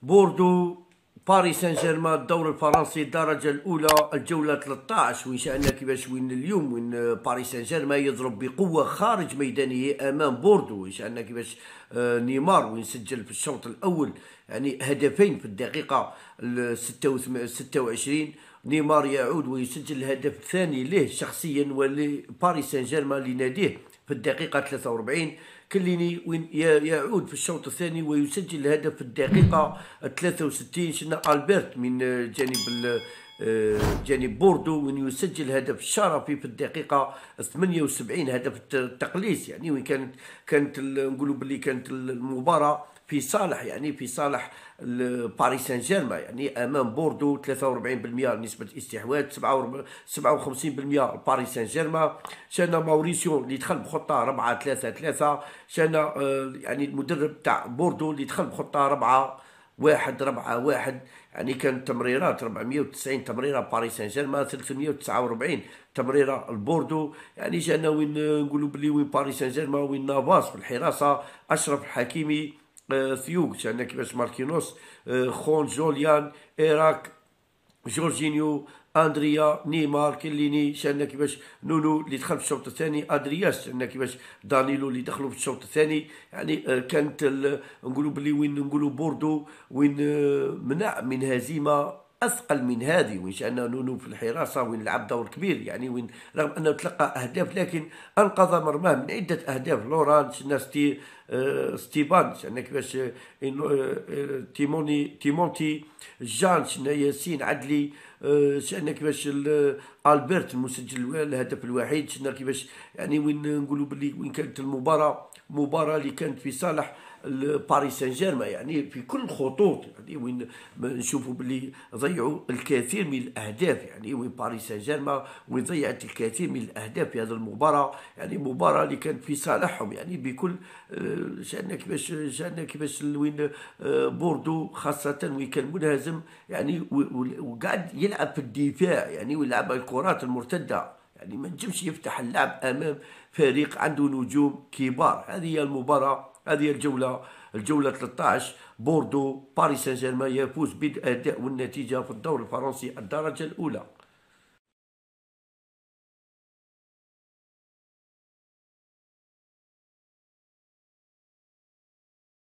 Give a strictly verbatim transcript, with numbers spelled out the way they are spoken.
بوردو باريس سان جيرمان الدوري الفرنسي الدرجة الأولى الجولة ثلاثة عشر. وإن شاء الله كيفاش وين اليوم وين باريس سان جيرمان يضرب بقوة خارج ميدانه أمام بوردو. إن شاء الله كيفاش نيمار وين سجل في الشوط الأول يعني هدفين في الدقيقة ستة وعشرين. نيمار يعود ويسجل الهدف الثاني له شخصيا ولباريس سان جيرمان لناديه في الدقيقة ثلاثة وأربعين. كليني وين يعود في الشوط الثاني ويسجل الهدف في الدقيقة ثلاثة وستين. شنا ألبرت من جانب جانب بوردو وين يسجل هدف الشرفي في الدقيقة ثمانية وسبعين، هدف التقليص. يعني وين كانت كانت نقولوا باللي كانت المباراة في صالح يعني في صالح باريس سان جيرمان يعني امام بوردو. ثلاثة وأربعين بالمئة نسبه استحواذ، سبعة وخمسين بالمئة باريس سان جيرمان. شانا ماوريسيو اللي دخل بخطه أربعة ثلاثة ثلاثة. شانا يعني المدرب تاع بوردو اللي دخل بخطه أربعة واحد أربعة واحد. يعني كانت تمريرات أربعمئة وتسعين تمريره باريس سان جيرمان، ثلاثمئة وتسعة وأربعين تمريره البوردو. يعني جانا وين نقولوا بلي وين باريس سان جيرمان وين نافاس في الحراسه، اشرف الحكيمي، ثيوغ، شانا كيفاش ماركينوس، خون جوليان، إيراك، جورجينيو، اندريا، نيمار، كيليني، شانا كيفاش نونو اللي دخل في الشوط الثاني، ادرياس، شانا كيفاش دانيلو اللي دخلوا في الشوط الثاني. يعني كانت نقولوا بلي وين نقولوا بوردو وين منع من هزيمه اثقل من هذه. وان شاء الله نونو في الحراسه وين لعب دور كبير يعني وين رغم انه تلقى اهداف لكن انقذ مرماه من عده اهداف. لوران، شنا ستي آه ستيبان، شنا كيفاش آه آه تيموني تيمونتي جان، شنا ياسين عدلي، آه شنا كيفاش البرت المسجل الهدف الوحيد. شنا كيفاش يعني وين نقولوا باللي وين كانت المباراه مباراه اللي كانت في صالح باريس سان جيرمان يعني في كل الخطوط. يعني وين نشوفوا باللي ضيعوا الكثير من الاهداف. يعني وين باريس سان جيرمان وين ضيعت الكثير من الاهداف في هذه المباراه. يعني مباراه اللي كانت في صالحهم يعني بكل شأننا كيفاش شأننا كيفاش وين بوردو خاصه وين كان منهزم يعني وقاعد يلعب في الدفاع يعني ويلعب الكرات المرتده. يعني ما نجمش يفتح اللعب امام فريق عنده نجوم كبار. هذه هي المباراه، هذه الجولة الجولة ثلاثة عشر. بوردو باريس سان جيرمان يفوز بالأداء والنتيجة في الدوري الفرنسي الدرجة الأولى.